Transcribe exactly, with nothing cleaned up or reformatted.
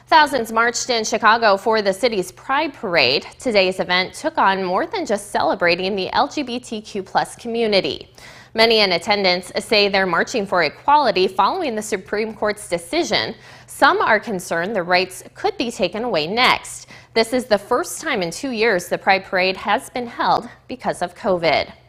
Thousands marched in Chicago for the city's Pride Parade. Today's event took on more than just celebrating the L G B T Q plus community. Many in attendance say they're marching for equality following the Supreme Court's decision. Some are concerned the rights could be taken away next. This is the first time in two years the Pride Parade has been held because of COVID.